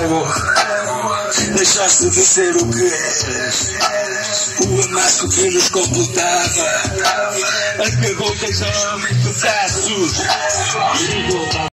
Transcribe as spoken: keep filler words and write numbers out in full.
deixaste de ser o que eras. O amasso que nos completava acabou deixando-me pedaços.